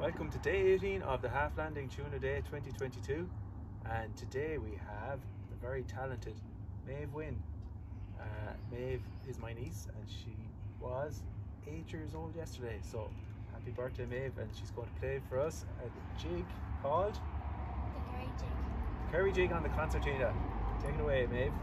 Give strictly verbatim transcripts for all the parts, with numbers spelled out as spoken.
Welcome to day eighteen of the Half Landing Tuna Day twenty twenty-two, and today we have the very talented Méabh Wynne. Uh, Méabh is my niece and she was eight years old yesterday, so happy birthday Méabh, and she's going to play for us a jig called The Kerry Jig. Kerry Jig on the Concertina. Take it away, Méabh.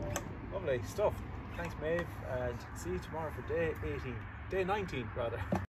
Lovely stuff. Thanks, Méabh, and see you tomorrow for day eighteen, day nineteen rather.